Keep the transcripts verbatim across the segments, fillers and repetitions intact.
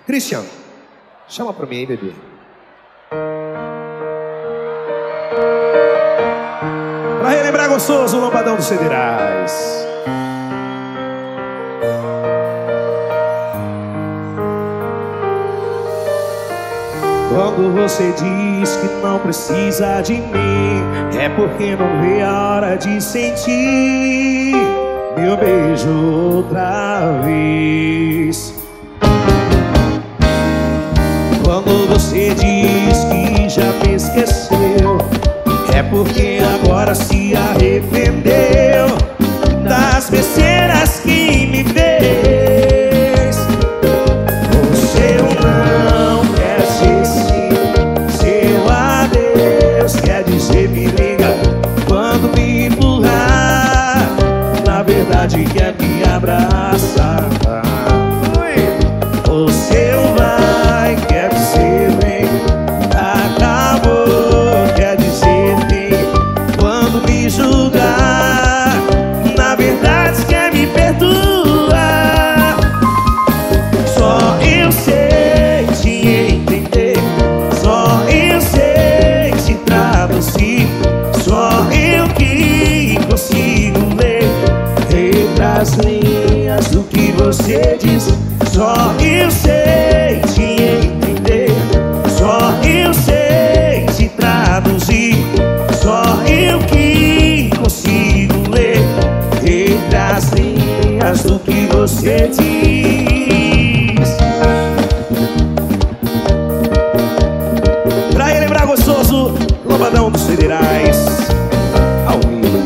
Christian, chama pra mim aí, bebê. Pra relembrar gostoso, o Lambadão dos Federais. Quando você diz que não precisa de mim, é porque não vê a hora de sentir meu beijo outra vez. Quando você diz que já me esqueceu, é porque agora se arrependeu das besteiras que me fez. Você não quer ser sim, seu adeus quer dizer me liga quando me empurrar, na verdade quer me abraçar. Você vai quer dizer vem, acabou quer dizer tem, quando me julgar, na verdade quer me perdoar. Só eu sei te entender, só eu sei te traduzir, só eu que consigo ler entre as linhas do que você diz. Só eu sei te entender, só eu sei te traduzir, só eu que consigo ler entre as linhas do que você diz. Pra relembrar gostoso, Lambadão dos Federais ao vivo.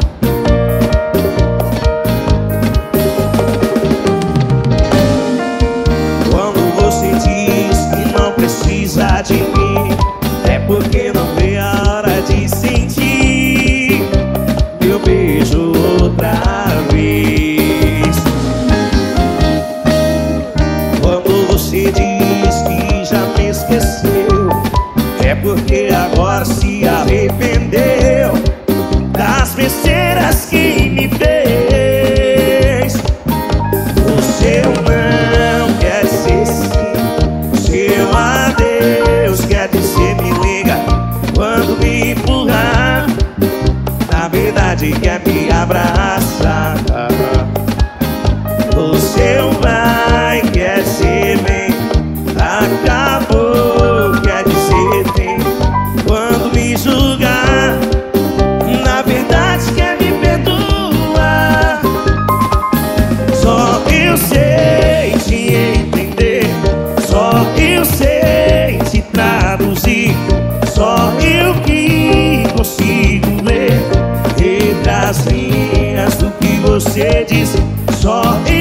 Quando você diz que não precisa de mim, é porque não vê a hora de sentir meu beijo outra vez. Quando você diz que já me esqueceu, é porque agora se arrependeu das besteiras que me fez. Você não quer ser sim, seu adeus quer dizer me liga quando me empurrar, na verdade quer me abraçar. Você vai quer ser bem, acabou quer dizer tem, quando me julgar, na verdade quer me perdoar. Só eu sei te entender, só eu sei te traduzir, só eu que consigo ler entre as linhas do que você diz. Só eu